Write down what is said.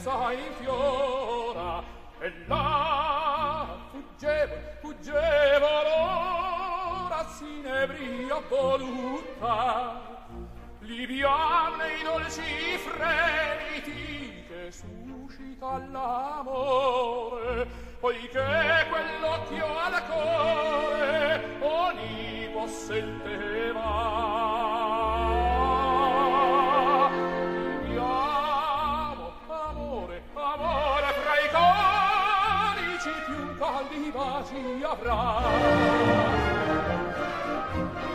bellezza infiora, e là fuggevo l'ora s'inebria voluta, liviane i dolci fremiti che suscita l'amore, poiché quell'occhio al cuore ogni possenteva. Viviamo, amore fra i conici più caldi baci avrà.